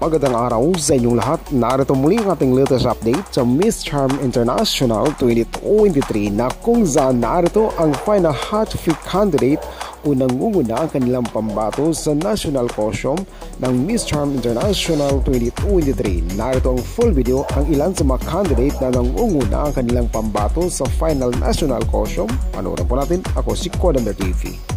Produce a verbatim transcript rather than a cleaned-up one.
Magandang araw sa inyong lahat. Narito muli ang ating latest update sa Miss Charm International twenty twenty-three na kung saan narito ang final hot pick candidate o nangunguna ang kanilang pambato sa national costume ng Miss Charm International twenty twenty-three. Narito ang full video ang ilan sa mga candidate na nangunguna ang kanilang pambato sa final national costume. Panoorin po natin. Ako si Kodamber T V.